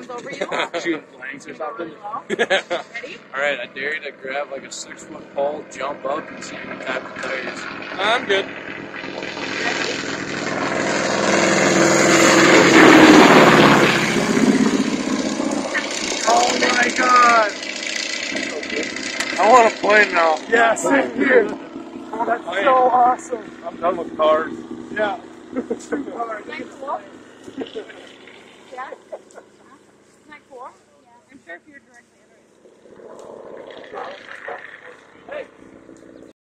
comes over you. Shooting flanks or something. Ready? Alright, I dare you to grab like a 6-foot pole, jump up, and see what type of tire it is. I'm good. Oh my god! I want to play now. Yeah, same here. That's so awesome. I'm done with cars. Yeah. Isn't that cool? Yeah. Isn't that cool? Yeah. I'm sure if you're director.